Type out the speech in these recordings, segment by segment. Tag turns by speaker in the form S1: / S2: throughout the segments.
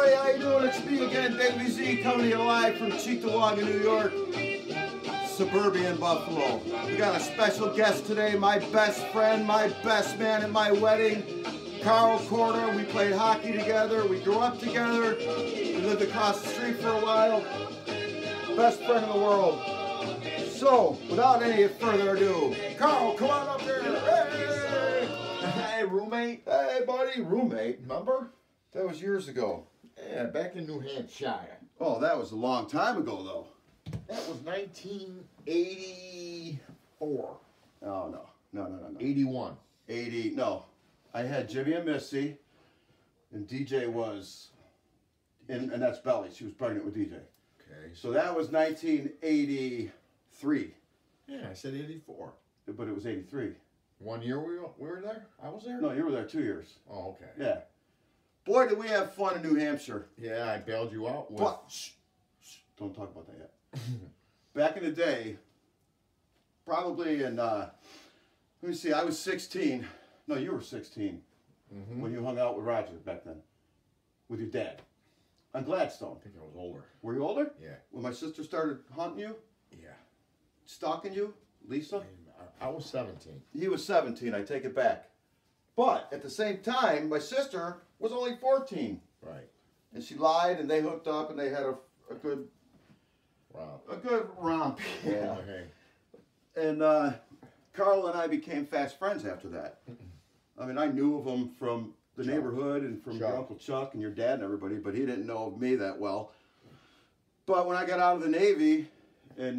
S1: everybody, how you doing? It's me again, Davey Z, coming to you live from Cheektowaga, New York, suburban Buffalo. We got a special guest today, my best friend, my best man at my wedding, Carl Corder. We played hockey together, we grew up together, we lived across the street for a while. Best friend in the world. So, without any further ado, Carl, come on up here. Hey!
S2: Hey, roommate.
S1: Hey, buddy. Roommate.
S2: Remember?
S1: That was years ago.
S2: Yeah, back in New Hampshire.
S1: Oh, that was a long time ago, though.
S2: That was 1984.
S1: Oh, no.
S2: 81.
S1: 80, no. I had Jimmy and Missy, and DJ was, and that's Belly. She was pregnant with DJ.
S2: Okay.
S1: So that was 1983.
S2: Yeah, I said 84.
S1: But it was 83.
S2: 1 year we were there? I was there?
S1: No, you were there 2 years.
S2: Oh, okay.
S1: Yeah. Boy, did we have fun in New Hampshire.
S2: Yeah, I bailed you out with...
S1: But, shh, don't talk about that yet. Back in the day, probably in, let me see, I was 16. No, you were 16 when you hung out with Roger back then, with your dad, on Gladstone.
S2: I think I was older.
S1: Were you older?
S2: Yeah.
S1: When my sister started hunting you?
S2: Yeah.
S1: Stalking you? Lisa?
S2: I was 17.
S1: He was 17, I take it back. But at the same time, my sister was only 14.
S2: Right.
S1: And she lied, and they hooked up, and they had a good...
S2: Wow.
S1: A good romp.
S2: Yeah. Okay.
S1: And Carl and I became fast friends after that. I mean, I knew of him from the neighborhood and from your Uncle Chuck and your dad and everybody, but he didn't know of me that well. But when I got out of the Navy in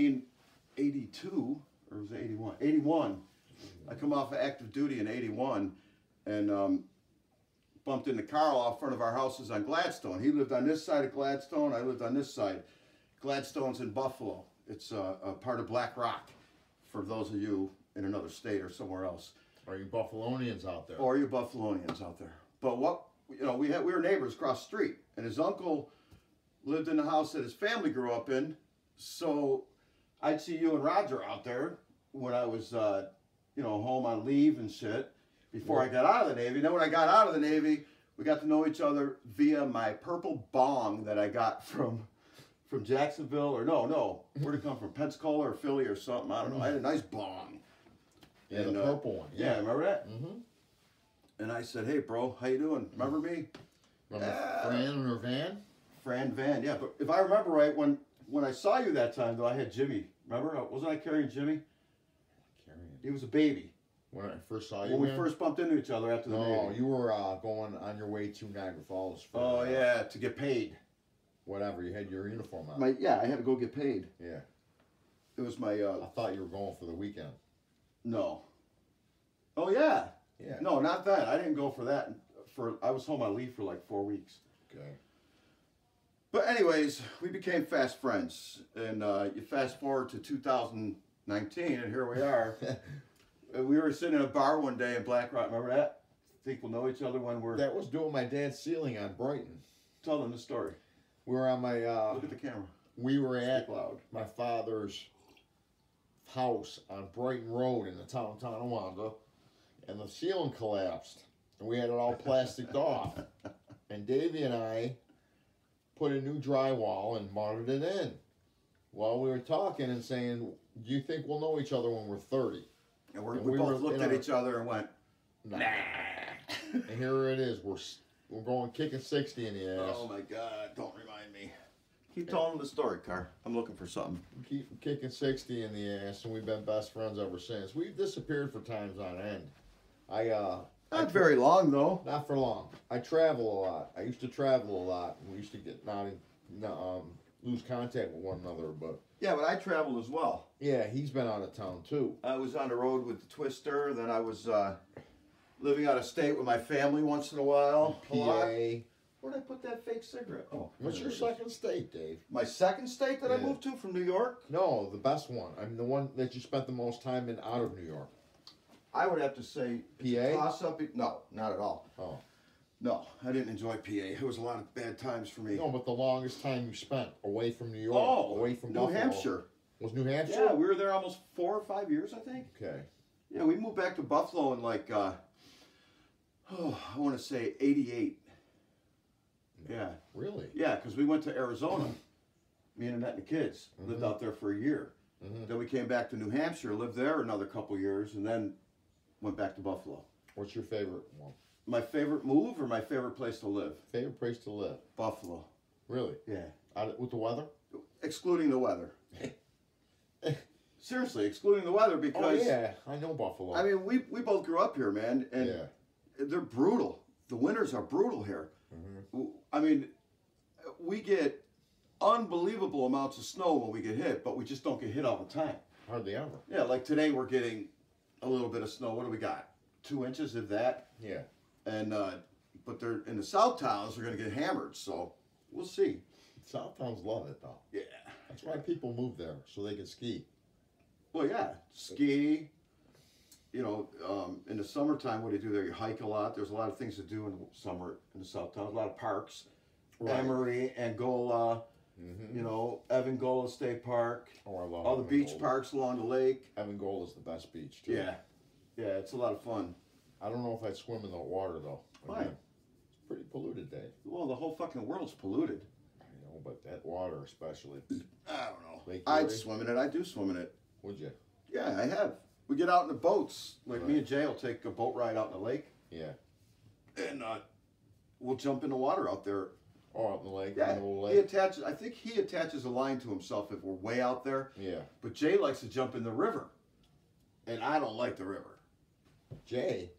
S1: 1982, or was it 81? 81. I come off of active duty in 81 and bumped into Carl out front of our houses on Gladstone. He lived on this side of Gladstone, I lived on this side. Gladstone's in Buffalo. It's a part of Black Rock, for those of you in another state or somewhere else.
S2: Are you Buffalonians out there?
S1: Or you Buffalonians out there. But what, you know, we were neighbors across the street, and his uncle lived in the house that his family grew up in, so I'd see you and Roger out there when I was, you know, home on leave and shit, before I got out of the Navy. Then when I got out of the Navy, we got to know each other via my purple bong that I got from Jacksonville, or no, where'd it come from? Pensacola or Philly or something, I don't know. I had a nice bong.
S2: Yeah,
S1: and,
S2: the purple one.
S1: Yeah, remember that? And I said, hey, bro, how you doing? Remember me?
S2: Remember Fran or Van?
S1: Fran Van, yeah. But if I remember right, when I saw you that time, though, I had Jimmy. Remember? Wasn't I carrying Jimmy? He was a baby.
S2: When I first saw you,
S1: when we first bumped into each other after the Navy.
S2: No, you were going on your way to Niagara Falls. For,
S1: oh, yeah, to get paid.
S2: Whatever, you had your uniform on.
S1: Yeah, I had to go get paid.
S2: Yeah.
S1: It was my...
S2: I thought you were going for the weekend.
S1: No. Oh, yeah.
S2: Yeah.
S1: No, not that. I didn't go for that. I was home on leave for like 4 weeks.
S2: Okay.
S1: But anyways, we became fast friends. And you fast forward to 2019, and here we are. We were sitting in a bar one day in Black Rock. Remember that? Think we'll know each other when we're...
S2: That was doing my dad's ceiling on Brighton.
S1: Tell them the story.
S2: We were on my...
S1: Look at the camera.
S2: We were at
S1: loud.
S2: My father's house on Brighton Road in the town of Tonawanda, and the ceiling collapsed, and we had it all plasticed off. And Davey and I put a new drywall and mounted it in. Well, we were talking and saying, do you think we'll know each other when we're 30?
S1: And we both looked at each other and went, nah.
S2: And here it is. We're going kicking 60 in the ass.
S1: Oh my God! Don't remind me. Keep telling them the story, Car. I'm looking for something.
S2: Keep kicking 60 in the ass, and we've been best friends ever since. We've disappeared for times on end.
S1: Not very long though.
S2: Not for long. I travel a lot. I used to travel a lot. We used to get lose contact with one another, but
S1: yeah, but I traveled as well.
S2: Yeah, he's been out of town too.
S1: I was on the road with the Twister. Then I was living out of state with my family once in a while.
S2: PA.
S1: Where'd I put that fake cigarette? Oh,
S2: what's your second state, Dave?
S1: My second state that I moved to from New York?
S2: No, the best one. I mean, the one that you spent the most time in out of New York.
S1: I would have to say
S2: PA.
S1: Toss-up. No, not at all.
S2: Oh.
S1: No, I didn't enjoy PA. It was a lot of bad times for me.
S2: No, but the longest time you spent away from New York, away from
S1: New
S2: Buffalo.
S1: Hampshire.
S2: Was New Hampshire?
S1: Yeah, we were there almost 4 or 5 years, I think.
S2: Okay.
S1: Yeah, we moved back to Buffalo in like, I want to say 88. Yeah.
S2: Really?
S1: Yeah, because we went to Arizona. Me and Annette and the kids lived out there for a year. Then we came back to New Hampshire, lived there another couple years, and then went back to Buffalo.
S2: What's your favorite one?
S1: My favorite move or my favorite place to live?
S2: Favorite place to live?
S1: Buffalo.
S2: Really?
S1: Yeah.
S2: With the weather?
S1: Excluding the weather. Seriously, excluding the weather because...
S2: Oh, yeah. I know Buffalo.
S1: I mean, we both grew up here, man, and they're brutal. The winters are brutal here. I mean, we get unbelievable amounts of snow when we get hit, but we just don't get hit all the time.
S2: Hardly ever.
S1: Yeah, like today we're getting a little bit of snow. What do we got? 2 inches of that?
S2: Yeah.
S1: And, but they're in the south towns, they're going to get hammered, so we'll see.
S2: South towns love it, though.
S1: Yeah.
S2: That's why people move there, so they can ski.
S1: Well, yeah, ski. You know, in the summertime, what do you do there? You hike a lot. There's a lot of things to do in the summer in the south towns. A lot of parks. Right. Emory, Angola, you know, Evangola State Park.
S2: Oh, I love
S1: all the beach parks along the lake.
S2: Evangola is the best beach, too.
S1: Yeah. Yeah, it's a lot of fun.
S2: I don't know if I'd swim in the water, though.
S1: Why?
S2: It's pretty polluted, Dave.
S1: Well, the whole fucking world's polluted.
S2: I know, but that water especially.
S1: I don't know.
S2: Lake
S1: I'd
S2: Erie?
S1: swim in it. I do swim in it.
S2: Would you?
S1: Yeah, I have. We get out in the boats. Like me and Jay will take a boat ride out in the lake.
S2: Yeah.
S1: And we'll jump in the water out there.
S2: Oh, out in the lake?
S1: Yeah.
S2: In the little lake?
S1: He attaches, I think he attaches a line to himself if we're way out there.
S2: Yeah.
S1: But Jay likes to jump in the river. And I don't like the river.
S2: Jay?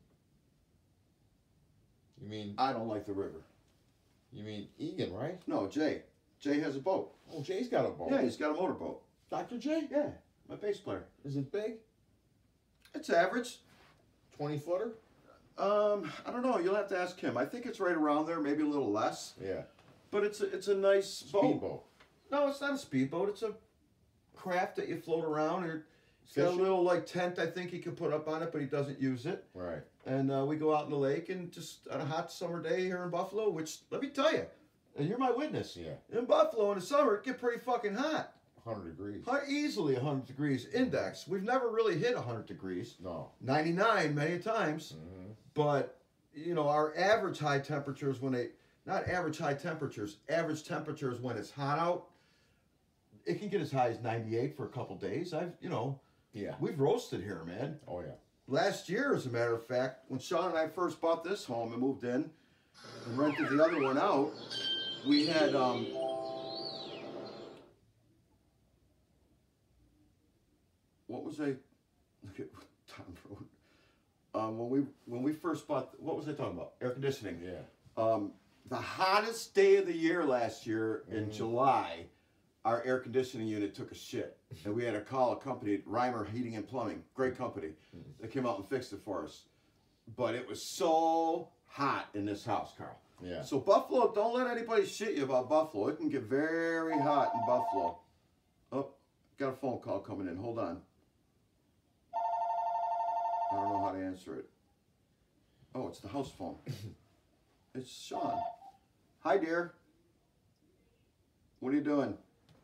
S2: You mean...
S1: I don't like the river.
S2: You mean Egan, right?
S1: No, Jay. Jay has a boat.
S2: Oh, Jay's got a boat.
S1: Yeah, he's got a motorboat.
S2: Dr. J?
S1: Yeah, my bass player.
S2: Is it big?
S1: It's average.
S2: 20-footer?
S1: I don't know. You'll have to ask him. I think it's right around there, maybe a little less.
S2: Yeah.
S1: But it's a nice boat.
S2: Speedboat.
S1: No, it's not a speedboat. It's a craft that you float around. And it's got a little like tent I think he can put up on it, but he doesn't use it.
S2: Right.
S1: And we go out in the lake and just on a hot summer day here in Buffalo, which let me tell you, and you're my witness.
S2: Yeah.
S1: In Buffalo in the summer, it get pretty fucking hot.
S2: 100 degrees.
S1: Easily 100 degrees index. We've never really hit 100 degrees.
S2: No.
S1: 99 many times. But, you know, our average high temperatures when not average high temperatures, average temperatures when it's hot out, it can get as high as 98 for a couple days.
S2: Yeah.
S1: We've roasted here, man.
S2: Oh, yeah.
S1: Last year, as a matter of fact, when Sean and I first bought this home and moved in and rented the other one out, we had, what was I? Look at what Tom wrote. When we first bought, what was I talking about? Air conditioning.
S2: Yeah.
S1: The hottest day of the year last year in July, our air conditioning unit took a shit, and we had to call a company, Reimer Heating and Plumbing, great company. They came out and fixed it for us. But it was so hot in this house, Carl.
S2: Yeah.
S1: So Buffalo, don't let anybody shit you about Buffalo. It can get very hot in Buffalo. Oh, got a phone call coming in. Hold on. I don't know how to answer it. Oh, it's the house phone. It's Sean. Hi, dear. What are you doing?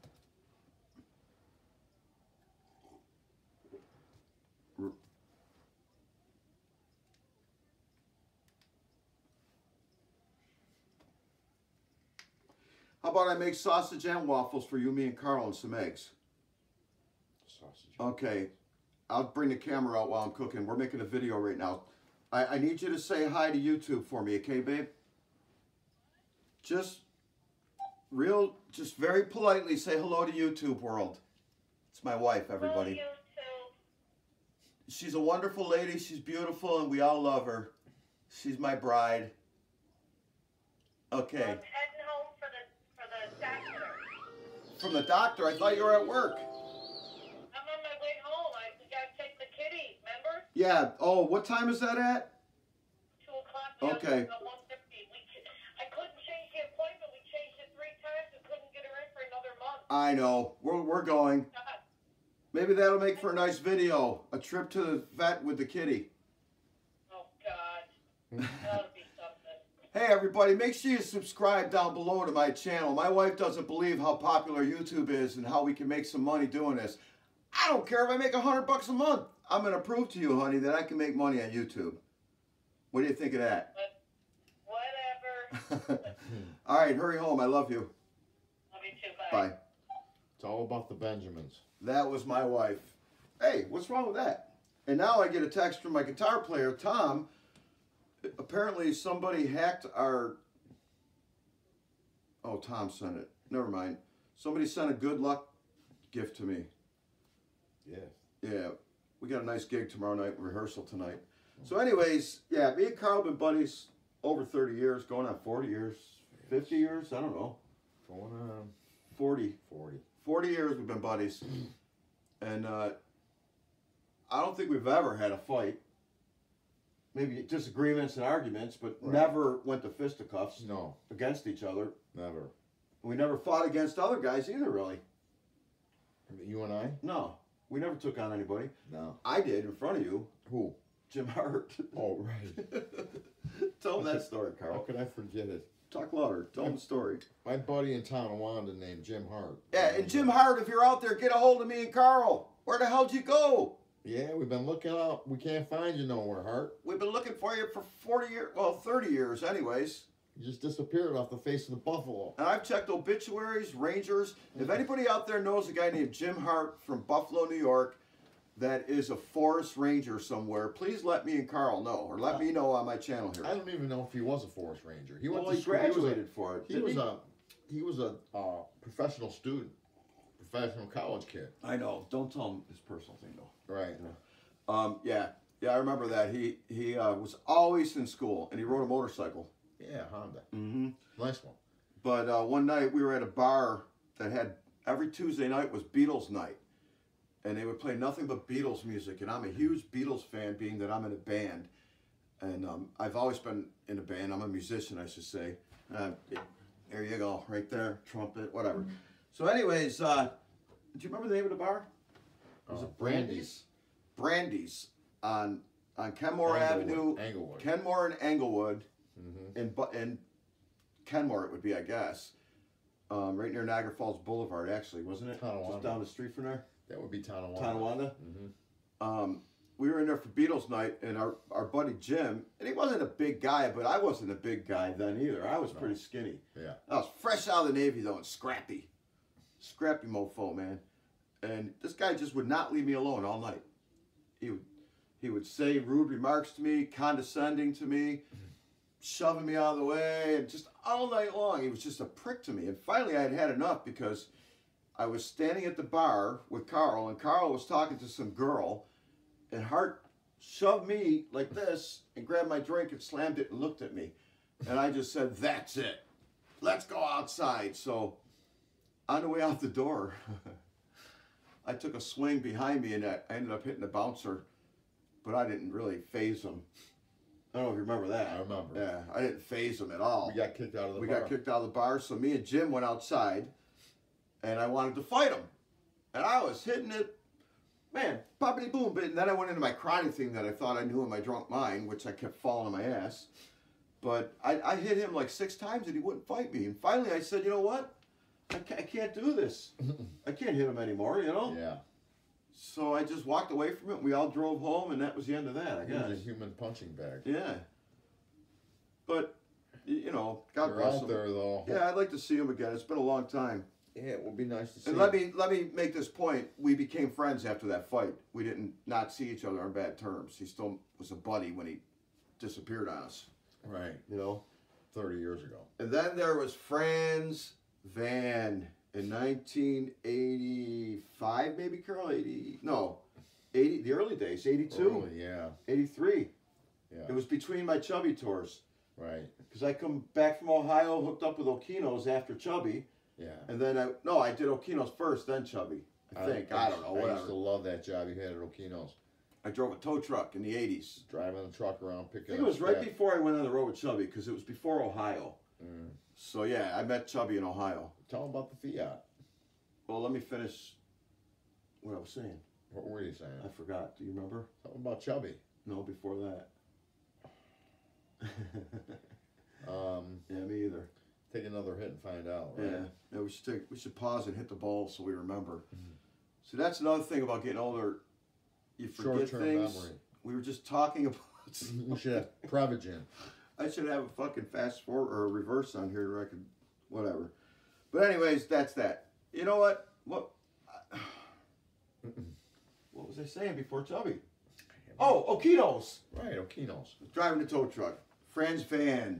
S1: How about I make sausage and waffles for you, me, and Carl, and some eggs?
S2: Sausage.
S1: Okay. I'll bring the camera out while I'm cooking. We're making a video right now. I need you to say hi to YouTube for me, okay, babe? Just very politely say hello to YouTube world. It's my wife, everybody.
S3: Hello, YouTube.
S1: She's a wonderful lady. She's beautiful, and we all love her. She's my bride. Okay.
S3: I'm heading home for the doctor.
S1: From the doctor? I thought you were at work.
S3: I'm on my way home. We gotta take the kitty, remember?
S1: Yeah. Oh, what time is that at?
S3: 2 o'clock.
S1: Okay.
S3: 1:50. I couldn't change the appointment. We changed it 3 times. We couldn't get her in for another month.
S1: I know. We're going.
S3: God.
S1: Maybe that'll make for a nice video. A trip to the vet with the kitty.
S3: Oh, God. That'll be something.
S1: Hey everybody, make sure you subscribe down below to my channel. My wife doesn't believe how popular YouTube is and how we can make some money doing this. I don't care if I make $100 a month. I'm going to prove to you, honey, that I can make money on YouTube. What do you think of that?
S3: But whatever.
S1: All right, hurry home. I love you.
S3: Love you too. Bye.
S1: Bye.
S2: It's all about the Benjamins.
S1: That was my wife. Hey, what's wrong with that? And now I get a text from my guitar player, Tom. Apparently somebody hacked our... Oh, Tom sent it. Never mind. Somebody sent a good luck gift to me.
S2: Yeah.
S1: Yeah, we got a nice gig tomorrow night, rehearsal tonight. So anyways, yeah, me and Carl been buddies over 30 years, going on 40 years, 50 years, I don't know.
S2: Going on
S1: 40.
S2: 40.
S1: 40 years we've been buddies. And I don't think we've ever had a fight. Maybe disagreements and arguments, but
S2: Right.
S1: never went to fisticuffs
S2: No,
S1: against each other.
S2: never.
S1: We never fought against other guys either, really.
S2: You and I?
S1: No, we never took on anybody.
S2: No.
S1: I did in front of you,
S2: Who?
S1: Jim Hart.
S2: Oh, right.
S1: Tell him that story,
S2: How
S1: Carl.
S2: could I forget it?
S1: Talk louder. Tell him the story.
S2: My buddy in Tonawanda named Jim Hart.
S1: Yeah, and Jim Hart, if you're out there, get a hold of me and Carl. Where the hell'd you go?
S2: Yeah, we've been looking up. We can't find you nowhere, Hart.
S1: We've been looking for you for 40 years, well, 30 years anyways.
S2: You just disappeared off the face of the buffalo.
S1: And I've checked obituaries, Rangers. If anybody out there knows a guy named Jim Hart from Buffalo, New York, that is a forest ranger somewhere, please let me and Carl know, or let me know on my channel here.
S2: I don't even know if he was a forest ranger. He
S1: Well,
S2: went to
S1: he
S2: school.
S1: graduated for it.
S2: He was a professional student, professional college kid.
S1: I know. Don't tell him his personal thing though.
S2: Right.
S1: Yeah, I remember that. He was always in school, and he rode a motorcycle.
S2: Yeah, Honda.
S1: Mm-hmm.
S2: Nice one.
S1: But one night we were at a bar that had, every Tuesday night was Beatles night. And they would play nothing but Beatles music. And I'm a huge Beatles fan, being that I'm in a band. And I've always been in a band. I'm a musician, I should say. There you go, right there, trumpet, whatever. So anyways, do you remember the name of the bar? Was it
S2: Brandy's.
S1: Brandy's on Kenmore Avenue.
S2: Englewood.
S1: Kenmore and Englewood.
S2: Mm-hmm.
S1: In Kenmore it would be, I guess. Right near Niagara Falls Boulevard, actually, wasn't it?
S2: Tonawanda.
S1: Just down the street from there.
S2: That would be Tonawanda.
S1: Tonawanda.
S2: Mm-hmm.
S1: We were in there for Beatles night, and our buddy Jim, and he wasn't a big guy, but I wasn't a big guy then either. I was pretty skinny.
S2: Yeah.
S1: I was fresh out of the Navy though, and scrappy mofo, man. And this guy just would not leave me alone all night. He would say rude remarks to me, condescending to me, shoving me out of the way, and just all night long. He was just a prick to me. And finally I had had enough, because I was standing at the bar with Carl, and Carl was talking to some girl, and Hart shoved me like this and grabbed my drink and slammed it and looked at me. And I just said, that's it. Let's go outside. So on the way out the door, I took a swing behind me, and I ended up hitting the bouncer, but I didn't really phase him. I don't know if you remember that.
S2: I remember.
S1: Yeah, I didn't phase him at all.
S2: We got kicked out of the bar.
S1: We got kicked out of the bar, so me and Jim went outside, and I wanted to fight him. And I was hitting it, man, poppity boom, but and then I went into my crying thing that I thought I knew in my drunk mind, which I kept falling on my ass. But I hit him like 6 times, and he wouldn't fight me. And finally I said, you know what? I can't do this. I can't hit him anymore, you know?
S2: Yeah.
S1: So I just walked away from it. We all drove home, and that was the end of that, I
S2: He was
S1: guess.
S2: a human punching bag.
S1: Yeah. But, you know, God
S2: You're
S1: bless
S2: out
S1: him.
S2: there though.
S1: Yeah, I'd like to see him again. It's been a long time.
S2: Yeah, it would be nice to see.
S1: And let me make this point. We became friends after that fight. We didn't not see each other on bad terms. He still was a buddy when he disappeared on us.
S2: Right.
S1: You know?
S2: 30 years ago.
S1: And then there was Franz Van in 1985, maybe, Carl? 80, the early days, 82,
S2: Early, yeah.
S1: 83.
S2: Yeah.
S1: It was between my Chubby tours.
S2: Right.
S1: Because I come back from Ohio, hooked up with Okino's after Chubby.
S2: Yeah.
S1: And then I did Okino's first, then Chubby. I think. I don't know,
S2: I used
S1: whatever.
S2: to love that job you had at Okino's.
S1: I drove a tow truck in the 80s.
S2: Driving the truck around,
S1: I
S2: picking
S1: think
S2: up
S1: it was right
S2: scrap.
S1: before I went on the road with Chubby, because it was before Ohio.
S2: Mm.
S1: So yeah, I met Chubby in Ohio.
S2: Tell them about the Fiat.
S1: Well, let me finish what I was saying.
S2: What were you saying?
S1: I forgot. Do you remember?
S2: Tell them about Chubby.
S1: No, before that. Yeah, me either.
S2: Take another hit and find out. Right?
S1: Yeah, we should pause and hit the ball so we remember. So that's another thing about getting older. You forget
S2: Short-term
S1: things.
S2: memory.
S1: We were just talking about.
S2: We should have Prevagen.
S1: I should have a fucking fast forward or a reverse on here where I could, whatever. But anyways, that's that. You know what? What was I saying before Chubby? Oh, Okinos.
S2: Right, Okinos.
S1: Driving the tow truck. Fran's van.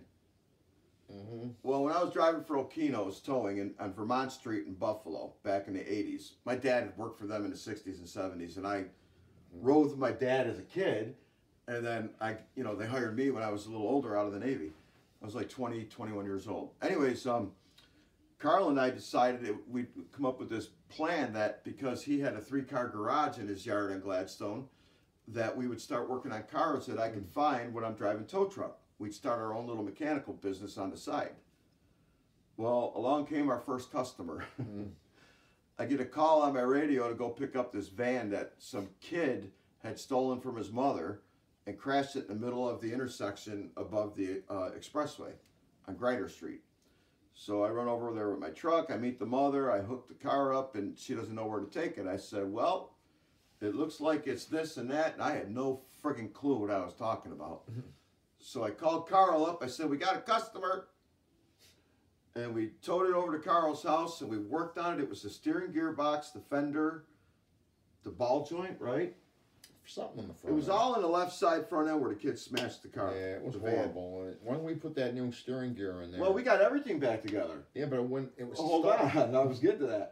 S1: Well, when I was driving for Okinos Towing on Vermont Street in Buffalo back in the 80s, my dad had worked for them in the 60s and 70s, and I rode with my dad as a kid, and then they hired me when I was a little older out of the Navy. I was like 20, 21 years old. Anyways, Carl and I decided we'd come up with this plan that because he had a 3-car garage in his yard in Gladstone, that we would start working on cars that I could find when I'm driving tow truck. We'd start our own little mechanical business on the side. Well, along came our first customer. I get a call on my radio to go pick up this van that some kid had stolen from his mother and crashed it in the middle of the intersection above the expressway on Grinder Street. So I run over there with my truck, I meet the mother, I hook the car up, and she doesn't know where to take it. I said, well, it looks like it's this and that, and I had no friggin' clue what I was talking about. So I called Carl up, I said, we got a customer. And we towed it over to Carl's house, and we worked on it. It was the steering gearbox, the fender, the ball joint, right?
S2: Something in the front.
S1: It was all in the left side front end where the kid smashed the car.
S2: Yeah, it was horrible. Why don't we put that new steering gear in there?
S1: Well, we got everything back together.
S2: Yeah, but when it was
S1: hold on, I was getting to that.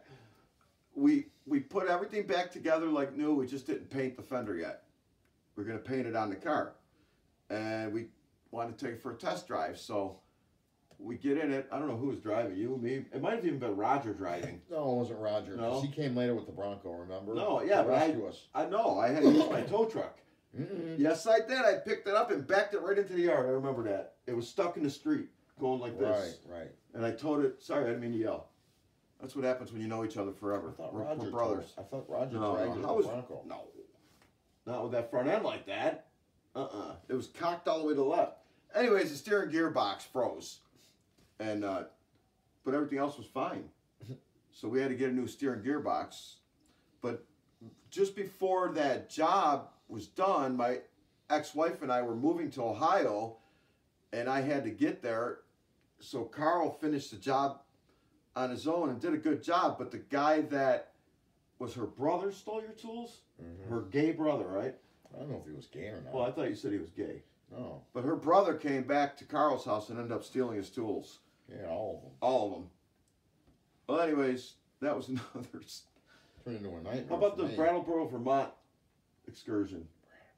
S1: We put everything back together like new. We just didn't paint the fender yet. We're gonna paint it on the car, and we wanted to take it for a test drive. So we get in it. I don't know who was driving. You, me. It might have even been Roger driving.
S2: No, it wasn't Roger.
S1: No?
S2: He came later with the Bronco. Remember?
S1: No, yeah,
S2: to
S1: but
S2: rescue us.
S1: I know. I had to use my tow truck. Yes, I did. I picked it up and backed it right into the yard. I remember that. It was stuck in the street, going like this.
S2: Right.
S1: And I towed it. Sorry, I didn't mean to yell. That's what happens when you know each other forever. We're brothers.
S2: I thought Roger
S1: No,
S2: dragged the Bronco.
S1: No, not with that front end like that. It was cocked all the way to the left. Anyways, the steering gearbox froze, and but everything else was fine. So we had to get a new steering gearbox. But just before that job was done, my ex-wife and I were moving to Ohio, and I had to get there. So Carl finished the job on his own and did a good job, but the guy that was her brother stole your tools? Her gay brother, right?
S2: I don't know if he was gay or not.
S1: Well, I thought you said he was gay.
S2: No.
S1: But her brother came back to Carl's house and ended up stealing his tools.
S2: Yeah, all of them.
S1: All of them. Well, anyways, that was another...
S2: Turned into a nightmare.
S1: How about the
S2: me.
S1: Brattleboro, Vermont excursion?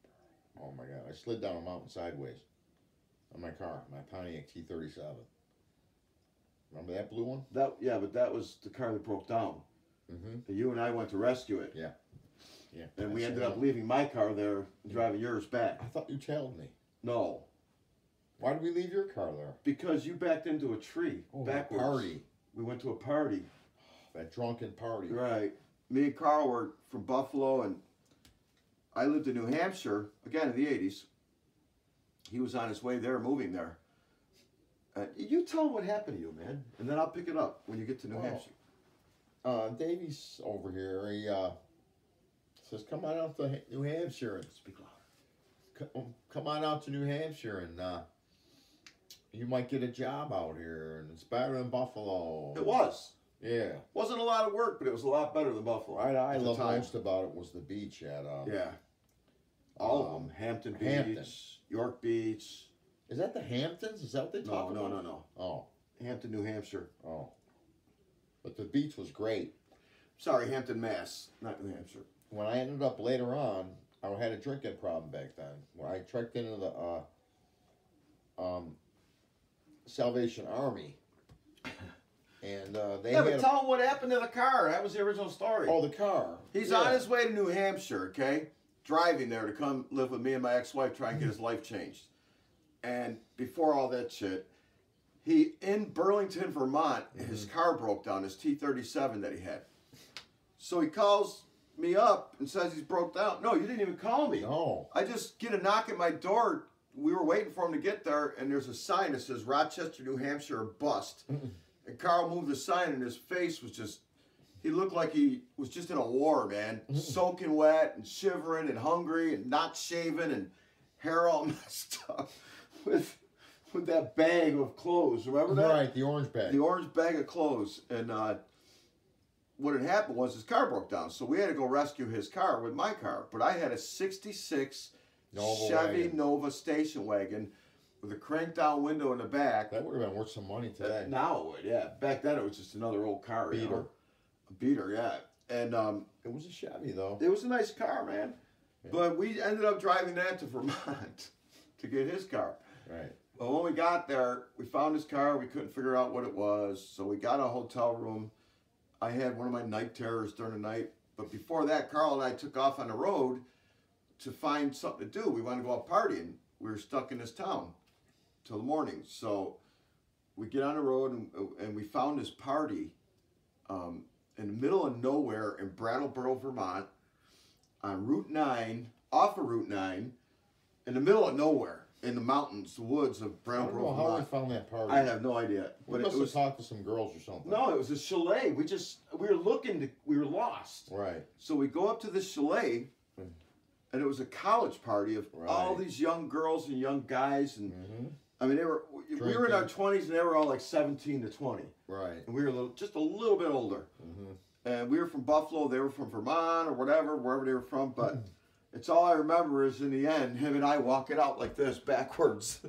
S2: Oh my God! I slid down a mountain sideways on my car, my Pontiac T37. Remember that blue one?
S1: Yeah, but that was the car that broke down. And you and I went to rescue it.
S2: Yeah.
S1: And we ended up leaving my car there and driving yours back.
S2: I thought you tailed me.
S1: No.
S2: Why did we leave your car there?
S1: Because you backed into a tree. Backwards.
S2: Party.
S1: We went to a party.
S2: That drunken party.
S1: Right. Me and Carl were from Buffalo, and I lived in New Hampshire, again in the 80s. He was on his way there, moving there. You tell him what happened to you, man, and then I'll pick it up when you get to New Hampshire.
S2: Davey's over here. He says, come on out to New Hampshire. And
S1: Speak louder.
S2: Come on out to New Hampshire, and you might get a job out here, and it's better than Buffalo.
S1: It was.
S2: Yeah.
S1: Wasn't a lot of work, but it was a lot better than Buffalo.
S2: Right, I love most about it was the beach at
S1: yeah. All of them. Hampton Beach, York Beach.
S2: Is that the Hamptons? Is that what they talk about?
S1: No.
S2: Oh.
S1: Hampton, New Hampshire.
S2: Oh. But the beach was great.
S1: Sorry, Hampton, Mass, not New Hampshire.
S2: When I ended up later on, I had a drinking problem back then. When I trekked into the Salvation Army. And they
S1: yeah,
S2: had
S1: but tell him what happened to the car. That was the original story.
S2: Oh, the car.
S1: He's on his way to New Hampshire, okay? Driving there to come live with me and my ex-wife, try and get his life changed. And before all that shit, he, in Burlington, Vermont, his car broke down, his T37 that he had. So he calls me up and says he's broke down. No, you didn't even call me.
S2: No.
S1: I just get a knock at my door. We were waiting for him to get there, and there's a sign that says Rochester, New Hampshire, bust. And Carl moved the sign, and his face was just, he looked like he was just in a war, man. Soaking wet and shivering and hungry and not shaven and hair all messed up with with that bag of clothes. Remember that?
S2: Right, the orange bag.
S1: The orange bag of clothes. And what had happened was his car broke down. So we had to go rescue his car with my car. But I had a 66
S2: Nova
S1: Chevy
S2: wagon.
S1: Nova station wagon with a cranked down window in the back.
S2: That would have been worth some money today.
S1: Now it would, yeah. Back then it was just another old car.
S2: Beater.
S1: You know? A beater, yeah. And
S2: It was a Chevy, though.
S1: it was a nice car, man.
S2: Yeah.
S1: But we ended up driving that to Vermont to get his car.
S2: Right.
S1: Well, when we got there, we found his car. We couldn't figure out what it was. So we got a hotel room. I had one of my night terrors during the night. But before that, Carl and I took off on the road to find something to do. We wanted to go out partying. We were stuck in this town till the morning. So we get on the road and we found this party in the middle of nowhere in Brattleboro, Vermont, on Route 9, off of Route 9, in the middle of nowhere, in the mountains, the woods of
S2: I don't
S1: Brattleboro,
S2: know how we
S1: Vermont.
S2: found that party.
S1: I have no idea.
S2: We
S1: But
S2: must
S1: it was
S2: have talked to some girls or something.
S1: no, it was a chalet. We were lost.
S2: Right.
S1: So we go up to this chalet, and it was a college party of all
S2: Right.
S1: these young girls and young guys, and
S2: Mm-hmm.
S1: I mean we were in our 20s, and they were all like 17 to 20,
S2: Right.
S1: and we were just a little bit older.
S2: Mm-hmm.
S1: And we were from Buffalo, they were from Vermont or whatever, wherever they were from. But it's all I remember is in the end, him and I walking out like this backwards.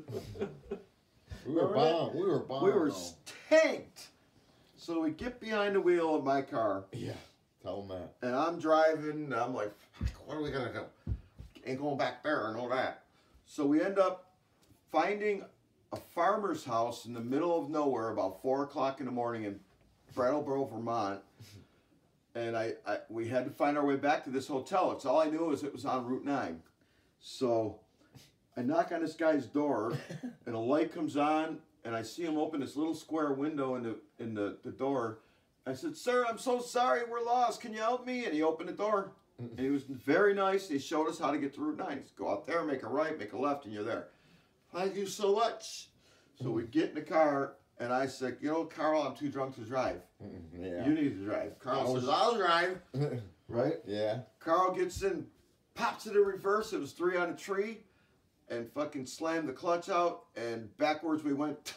S2: We were
S1: Remember
S2: bombed. We were bombed.
S1: we were
S2: though.
S1: tanked. So we get behind the wheel of my car,
S2: Yeah. Tell them that.
S1: and I'm driving, and I'm like, what are we going to do? Ain't going back there and all that. So we end up finding a farmer's house in the middle of nowhere about 4 o'clock in the morning in Brattleboro, Vermont. And we had to find our way back to this hotel. It's all I knew is it was on Route 9. So I knock on this guy's door, and a light comes on, and I see him open this little square window in the door. I said, "Sir, I'm so sorry, we're lost. Can you help me?" And he opened the door. And he was very nice. He showed us how to get to Route 9. He said, "Go out there, make a right, make a left, and you're there." Thank you so much. So we get in the car, and I said, "You know, Carl, I'm too drunk to drive.
S2: Yeah.
S1: You need to drive." Carl
S2: I was-
S1: says, "I'll drive." Right?
S2: Yeah.
S1: Carl gets in, pops it in reverse. It was 3 on a tree, and fucking slammed the clutch out, and backwards we went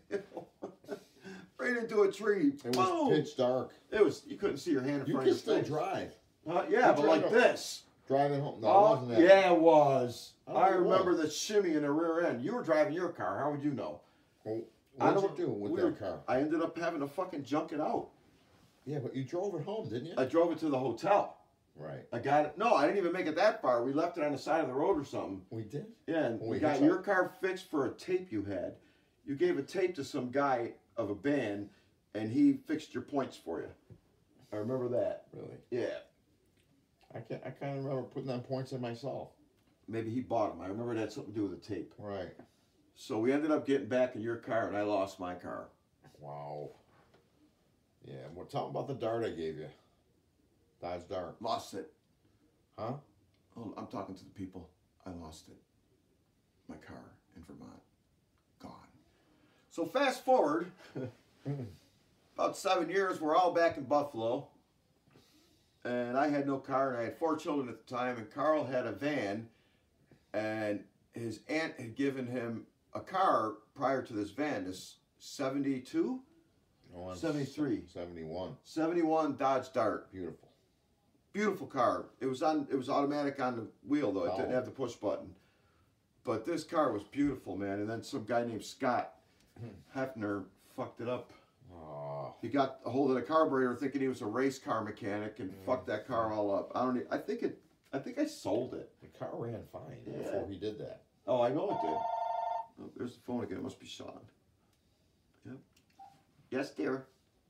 S1: right into a tree.
S2: It was
S1: Boom!
S2: pitch dark.
S1: It was, you couldn't see your hand in
S2: You
S1: front
S2: can
S1: of
S2: still
S1: your face.
S2: drive.
S1: Yeah,
S2: You
S1: but
S2: tried
S1: like
S2: to-
S1: this.
S2: Driving home. No, it
S1: Oh,
S2: wasn't that.
S1: yeah, it was.
S2: Oh,
S1: I
S2: it
S1: remember
S2: was.
S1: the shimmy in the rear end. You were driving your car. How would you know?
S2: Well,
S1: I
S2: what'd you
S1: don't-
S2: do with
S1: we
S2: that
S1: were-
S2: car?
S1: I ended up having to fucking junk it out.
S2: Yeah, but you drove it home, didn't you?
S1: I drove it to the hotel.
S2: Right.
S1: I got it. No, I didn't even make it that far. We left it on the side of the road or something.
S2: We did?
S1: Yeah, and
S2: Well,
S1: we
S2: we
S1: got
S2: hitchhiked.
S1: your car fixed for a tape you had. You gave a tape to some guy of a band, and he fixed your points for you. I remember that.
S2: Really?
S1: Yeah.
S2: I kind of remember putting on points in myself.
S1: Maybe he bought them. I remember it had something to do with the tape.
S2: Right.
S1: So we ended up getting back in your car, and I lost my car.
S2: Wow. Yeah, well, tell them about the dart I gave you. Dodge Dart.
S1: Lost it.
S2: Huh?
S1: Oh, I'm talking to the people. I lost it. My car in Vermont. Gone. So fast forward, about 7 years, we're all back in Buffalo. And I had no car, and I had 4 children at the time, and Carl had a van, and his aunt had given him a car prior to this van, this 72?
S2: No, I'm
S1: 73.
S2: 71.
S1: 71 Dodge Dart.
S2: Beautiful.
S1: Beautiful car. It was automatic on the wheel though. It didn't
S2: Oh.
S1: have the push button. But this car was beautiful, man. And then some guy named Scott Hefner fucked it up.
S2: Oh,
S1: He got a hold of the carburetor thinking he was a race car mechanic and fucked that car all up. I think I sold it.
S2: the car ran fine
S1: Yeah.
S2: before he did that.
S1: Oh, I know it did. Oh, there's the phone again. It must be Sean. Yep. Yes, dear.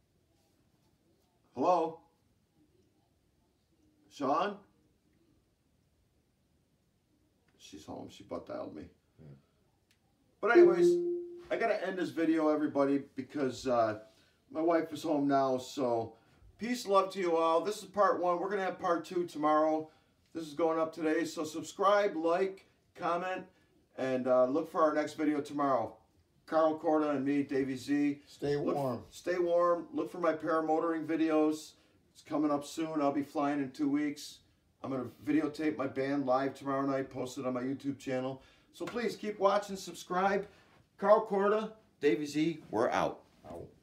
S1: Hello? Sean? She's home. She butt dialed me. But anyways, I got to end this video, everybody, because my wife is home now. So peace and love to you all. This is part 1. We're going to have part 2 tomorrow. This is going up today. So subscribe, like, comment, and look for our next video tomorrow. Carl Corda and me, Davey Z.
S2: Stay warm.
S1: Stay warm. Look for my paramotoring videos. It's coming up soon. I'll be flying in 2 weeks. I'm going to videotape my band live tomorrow night, post it on my YouTube channel. So please keep watching, subscribe, Carl Corda, Davey Z, we're out.
S2: Out.